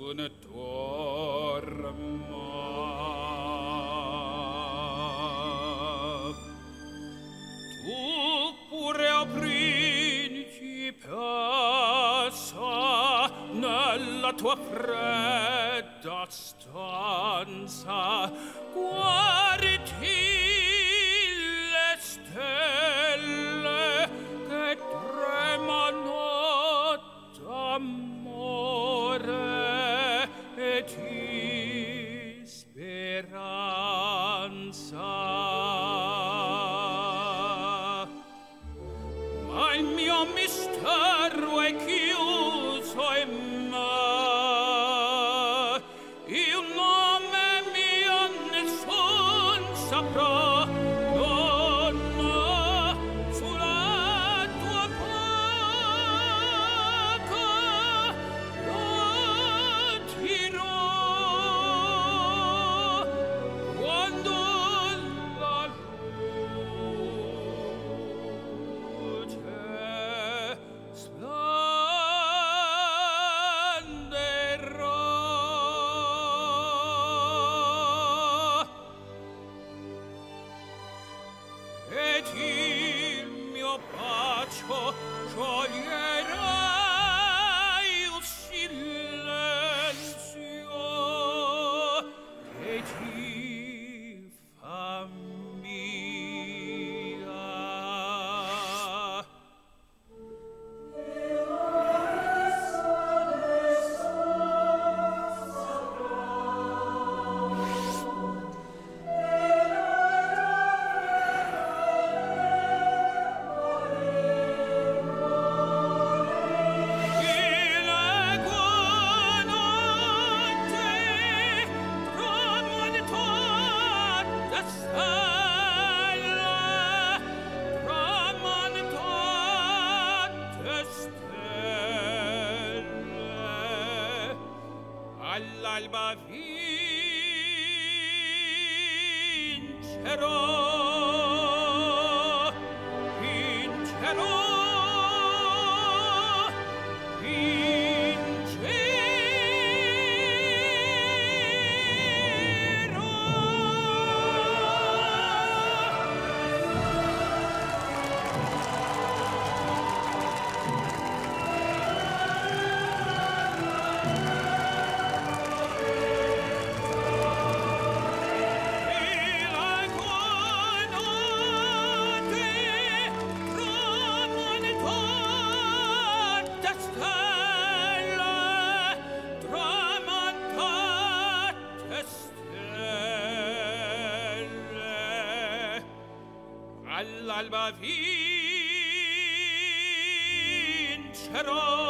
ne dorma. Tu pure, o principessa, nella tua fredda stanza guardi le stelle che tremano d'amore e di speranza. Ma il mio mistero è chiuso in me, il nome mio nessun saprà. Ed il mio bacio scioglierai il silenzio che ti fa mia. All'alba vincerò, vincerò, vincerò. All'alba vincerò.